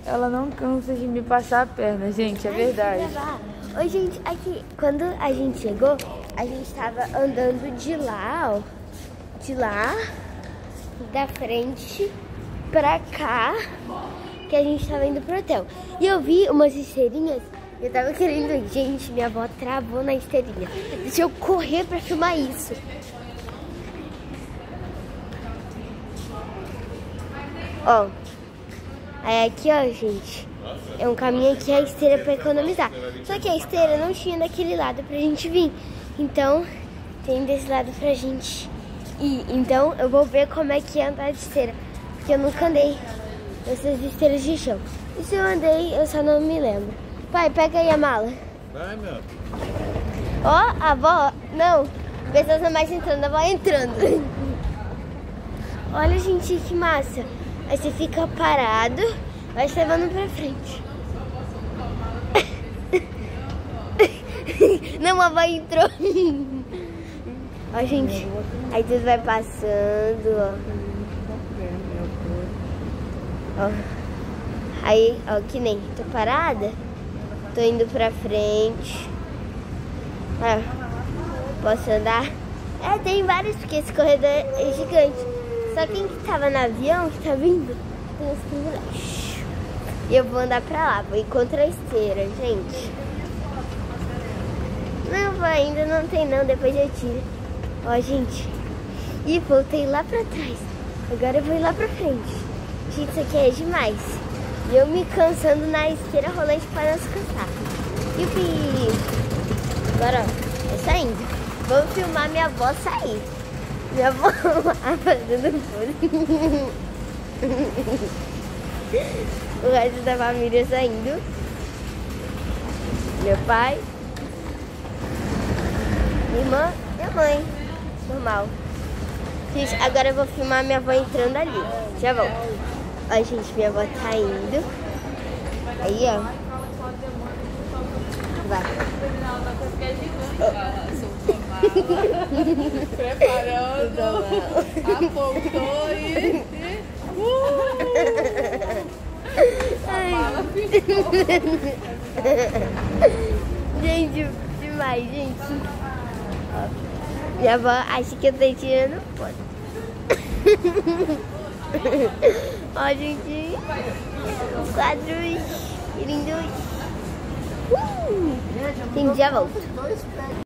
Ela não cansa de me passar a perna, gente, é verdade. Oi, gente, aqui, quando a gente chegou, a gente tava andando de lá, ó. De lá, da frente pra cá, que a gente tava indo pro hotel. E eu vi umas esteirinhas, eu tava querendo ir. Gente, minha avó travou na esteirinha. Deixa eu correr pra filmar isso. Ó, aí aqui, ó, gente, é um caminho aqui, a esteira pra economizar. Só que a esteira não tinha daquele lado pra gente vir. Então, tem desse lado pra gente ir. Então, eu vou ver como é que é andar de esteira, porque eu nunca andei nessas esteiras de chão. E se eu andei, eu só não me lembro. Pai, pega aí a mala. Vai, meu. Ó, a avó, não, pessoas normais entrando, a avó entrando. Olha, gente, que massa. Aí você fica parado, vai se levando pra frente. Não, a avó entrou. Ó, gente, aí tudo vai passando, ó. Ó. Aí, ó, que nem tô parada, tô indo pra frente. Ó, posso andar? É, tem vários, porque esse corredor é gigante. Só quem que tava no avião, que tá vindo, tem os privilégios. E eu vou andar pra lá, vou encontrar a esteira, gente. Não, ainda não tem não, depois eu tiro. Ó, gente. E voltei lá pra trás. Agora eu vou ir lá pra frente. Gente, isso aqui é demais. E eu me cansando na esteira rolante para não se cansar. Yupi! Agora, ó, é saindo. Vamos filmar minha avó sair. Minha avó fazendo pose. O resto da família saindo. Meu pai. Minha irmã, minha mãe. Normal. Gente, agora eu vou filmar minha avó entrando ali. Já volto. Ó, gente, minha avó tá indo. Aí, ó. Vai. Preparando. Apontou e... A mala ficou. Gente, demais, gente. Ó, minha avó acha que eu tô tirando foto. Ó, gente. Quadros lindos. Gente, já volto.